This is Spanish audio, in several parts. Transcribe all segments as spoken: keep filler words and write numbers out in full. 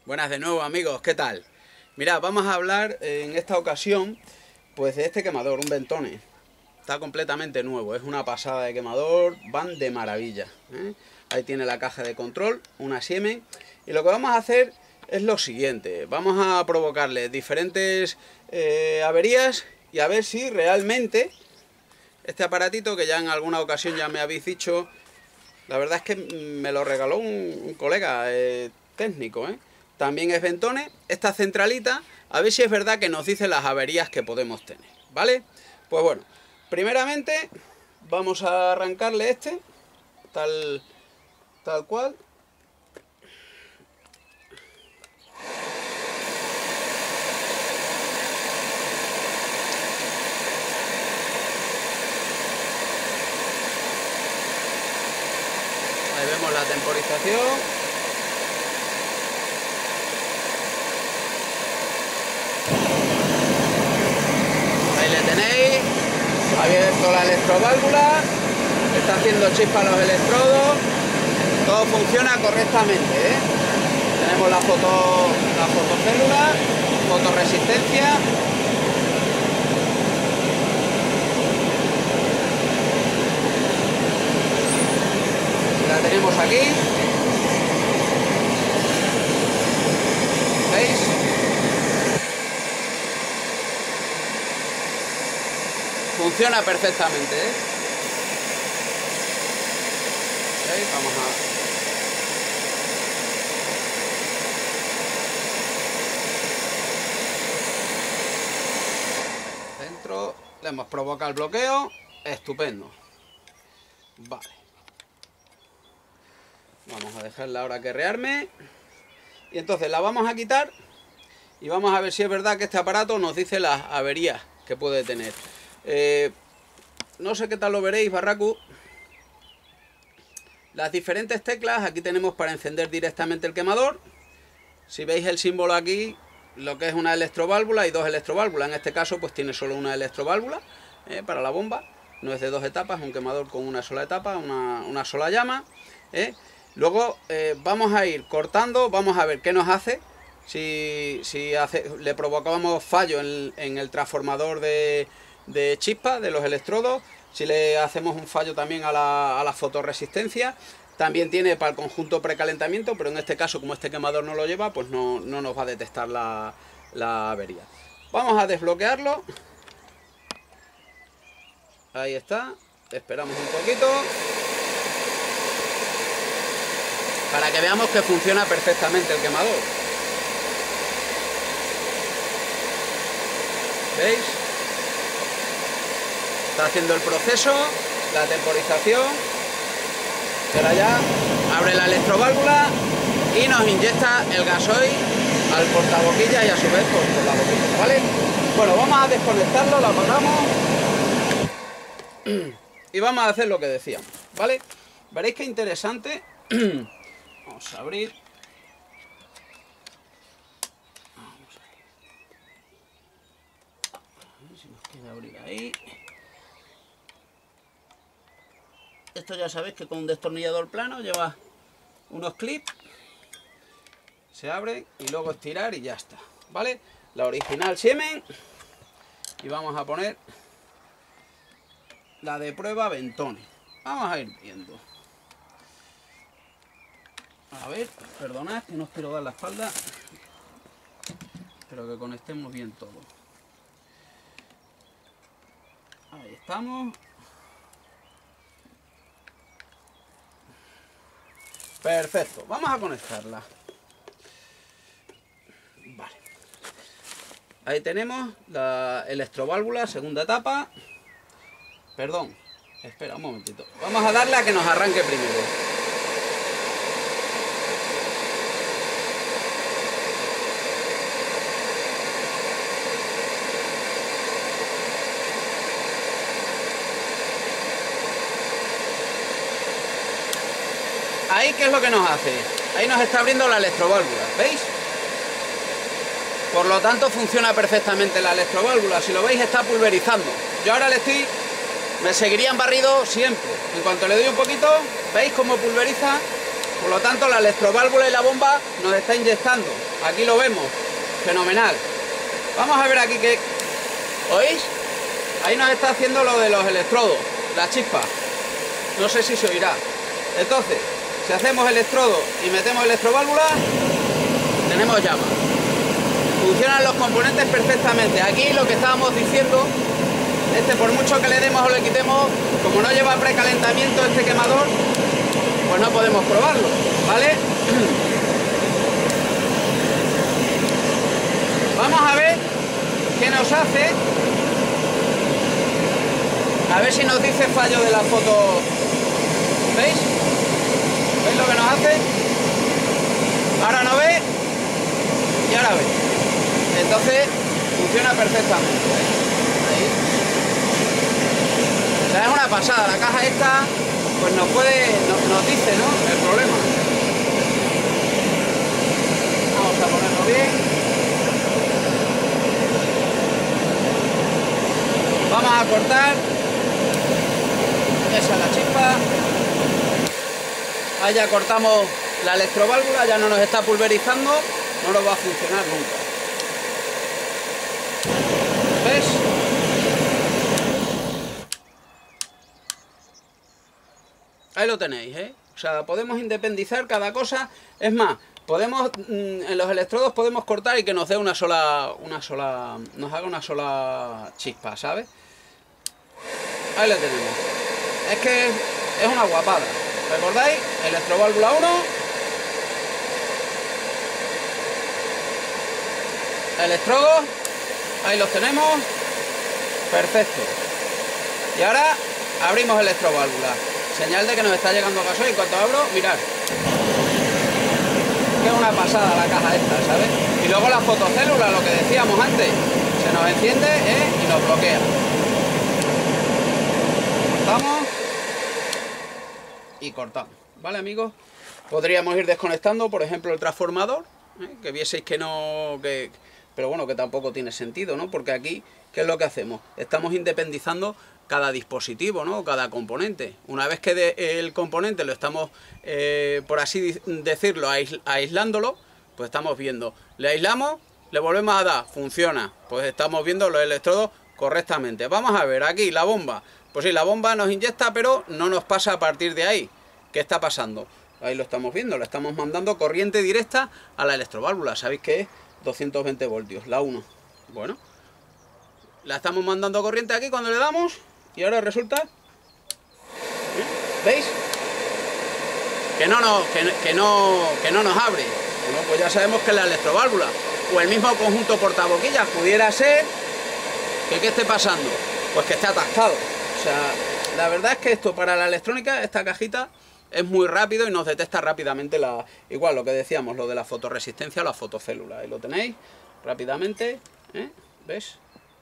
Buenas de nuevo, amigos, ¿qué tal? Mirad, vamos a hablar en esta ocasión pues de este quemador, un Ventone. Está completamente nuevo, es una pasada de quemador, van de maravilla, ¿eh? Ahí tiene la caja de control, una Siemens. Y lo que vamos a hacer es lo siguiente: vamos a provocarle diferentes eh, averías y a ver si realmente este aparatito, que ya en alguna ocasión ya me habéis dicho, la verdad es que me lo regaló un, un colega eh, técnico, ¿eh? También es Ventone, esta centralita, a ver si es verdad que nos dice las averías que podemos tener, ¿vale? Pues bueno, primeramente vamos a arrancarle este, tal, tal cual. Ahí vemos la temporización. Ahí le tenéis, ha abierto la electroválvula, está haciendo chispa a los electrodos, todo funciona correctamente, ¿eh? Tenemos la foto, la fotocélula, fotoresistencia. La tenemos aquí, ¿veis? Funciona perfectamente, ¿eh? ¿Veis? Vamos a... dentro, le hemos provocado el bloqueo, estupendo. Vale. Vamos a dejarla ahora que rearme. Y entonces la vamos a quitar y vamos a ver si es verdad que este aparato nos dice las averías que puede tener. Eh, no sé qué tal lo veréis, Barracu. Las diferentes teclas, aquí tenemos para encender directamente el quemador. Si veis el símbolo aquí, lo que es una electroválvula y dos electroválvulas. En este caso pues tiene solo una electroválvula eh, para la bomba. No es de dos etapas, un quemador con una sola etapa, una, una sola llama, ¿eh? Luego eh, vamos a ir cortando, vamos a ver qué nos hace. Si, si hace, le provocamos fallo en, en el transformador de, de chispa de los electrodos, si le hacemos un fallo también a la, a la fotoresistencia. También tiene para el conjunto precalentamiento, pero en este caso, como este quemador no lo lleva, pues no, no nos va a detectar la, la avería. Vamos a desbloquearlo. Ahí está, esperamos un poquito para que veamos que funciona perfectamente el quemador. ¿Veis? Está haciendo el proceso, la temporización. Ahora ya abre la electroválvula y nos inyecta el gasoil al portaboquilla y a su vez por, por la boquilla, ¿vale? Bueno, vamos a desconectarlo, lo apagamos y vamos a hacer lo que decíamos, ¿vale? Veréis qué interesante. Vamos a abrir. Vamos a ver si nos queda abrir ahí. Esto ya sabéis que con un destornillador plano lleva unos clips. Se abre y luego estirar y ya está, ¿vale? La original Siemens. Y vamos a poner la de prueba Ventone. Vamos a ir viendo. A ver, perdonad que no os quiero dar la espalda. Espero que conectemos bien todo. Ahí estamos. Perfecto, vamos a conectarla. Vale. Ahí tenemos la electroválvula, segunda etapa. Perdón, espera un momentito. Vamos a darle a que nos arranque primero. Ahí, ¿qué es lo que nos hace? Ahí nos está abriendo la electroválvula, ¿veis? Por lo tanto funciona perfectamente la electroválvula. Si lo veis, está pulverizando. Yo ahora le estoy... me seguiría en barrido siempre. En cuanto le doy un poquito, ¿veis cómo pulveriza? Por lo tanto, la electroválvula y la bomba nos está inyectando. Aquí lo vemos. Fenomenal. Vamos a ver aquí que... ¿Oís? Ahí nos está haciendo lo de los electrodos, la chispa. No sé si se oirá. Entonces, si hacemos electrodo y metemos electroválvula, tenemos llama. Funcionan los componentes perfectamente. Aquí lo que estábamos diciendo, este por mucho que le demos o le quitemos, como no lleva precalentamiento este quemador, pues no podemos probarlo, ¿vale? Vamos a ver qué nos hace. A ver si nos dice fallo de la foto. ¿Veis? ¿Veis lo que nos hace? Ahora no ve y ahora ve. Entonces funciona perfectamente. Ahí. O sea, es una pasada. La caja esta pues nos puede, nos, nos dice, ¿no?, el problema. Vamos a ponerlo bien. Vamos a cortar. Esa es la chispa. Ahí ya cortamos la electroválvula, ya no nos está pulverizando, no nos va a funcionar nunca. ¿Ves? Ahí lo tenéis, ¿eh? O sea, podemos independizar cada cosa. Es más, podemos, en los electrodos podemos cortar y que nos dé una sola, una sola, nos haga una sola chispa, ¿sabes? Ahí lo tenemos. Es que es una guapada. ¿Recordáis? Electroválvula uno. Electrodos. Ahí los tenemos. Perfecto. Y ahora abrimos electroválvula. Señal de que nos está llegando gasoil. En cuanto abro, mirad. Que es una pasada la caja esta, ¿sabes? Y luego la fotocélula, lo que decíamos antes. Se nos enciende, ¿eh?, y nos bloquea. Cortamos. Y cortamos, ¿vale, amigos? Podríamos ir desconectando, por ejemplo, el transformador, ¿eh?, que vieseis que no... que pero bueno, que tampoco tiene sentido, ¿no? Porque aquí, ¿qué es lo que hacemos? Estamos independizando cada dispositivo, ¿no?, cada componente. Una vez que de, el componente lo estamos, eh, por así decirlo, ais, aislándolo, pues estamos viendo. Le aislamos, le volvemos a dar, funciona. Pues estamos viendo los electrodos correctamente. Vamos a ver, aquí la bomba. Pues sí, la bomba nos inyecta, pero no nos pasa a partir de ahí. ¿Qué está pasando? Ahí lo estamos viendo, le estamos mandando corriente directa a la electroválvula. ¿Sabéis qué es? doscientos veinte voltios, la uno. Bueno, la estamos mandando corriente aquí cuando le damos y ahora resulta... ¿Veis? Que no, nos, que, que no, que no nos abre. Bueno, pues ya sabemos que es la electroválvula. O el mismo conjunto portaboquillas pudiera ser que ¿qué esté pasando? Pues que esté atascado. O sea, la verdad es que esto para la electrónica, esta cajita, es muy rápido y nos detecta rápidamente la... Igual lo que decíamos, lo de la fotoresistencia o la fotocélula. Ahí lo tenéis, rápidamente, ¿eh? ¿Ves?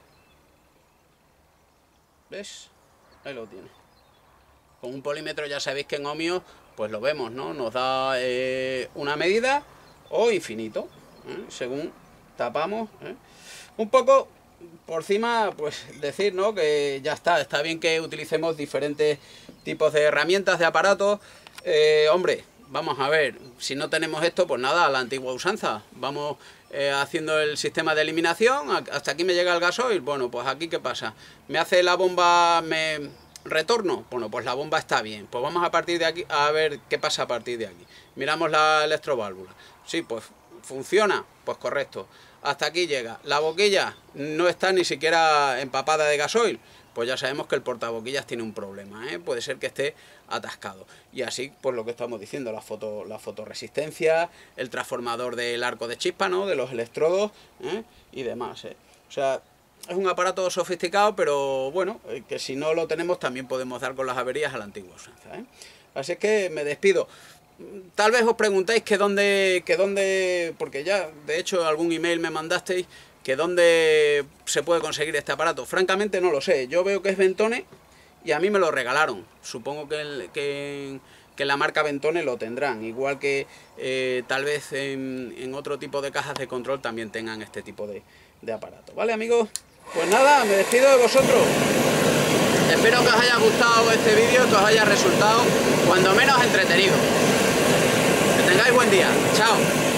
¿Ves? Ahí lo tiene. Con un polímetro ya sabéis que en ohmios, pues lo vemos, ¿no? Nos da eh, una medida o infinito, ¿eh?, según tapamos, ¿eh? Un poco... Por encima, pues decir, ¿no?, que ya está, está bien que utilicemos diferentes tipos de herramientas, de aparatos. Eh, hombre, vamos a ver, si no tenemos esto, pues nada, a la antigua usanza. Vamos eh, haciendo el sistema de eliminación, hasta aquí me llega el gasoil. Bueno, pues aquí ¿qué pasa? ¿Me hace la bomba, me retorno? Bueno, pues la bomba está bien. Pues vamos a partir de aquí, a ver qué pasa a partir de aquí. Miramos la electroválvula. Sí, pues funciona, pues correcto. Hasta aquí llega. La boquilla no está ni siquiera empapada de gasoil. Pues ya sabemos que el portaboquillas tiene un problema, ¿eh? Puede ser que esté atascado. Y así, pues lo que estamos diciendo, la, foto, la fotoresistencia, el transformador del arco de chispa, ¿no?, de los electrodos, ¿eh?, y demás, ¿eh? O sea, es un aparato sofisticado, pero bueno, eh, que si no lo tenemos también podemos dar con las averías a la antigua usanza, ¿eh? Así es que me despido. Tal vez os preguntáis que dónde, que dónde, porque ya de hecho algún email me mandasteis, que dónde se puede conseguir este aparato. Francamente no lo sé, yo veo que es Ventone y a mí me lo regalaron. Supongo que, el, que, que la marca Ventone lo tendrán, igual que eh, tal vez en, en otro tipo de cajas de control también tengan este tipo de, de aparato. ¿Vale, amigos? Pues nada, me despido de vosotros. Espero que os haya gustado este vídeo, que os haya resultado cuando menos entretenido. tengáis buen día. Chao.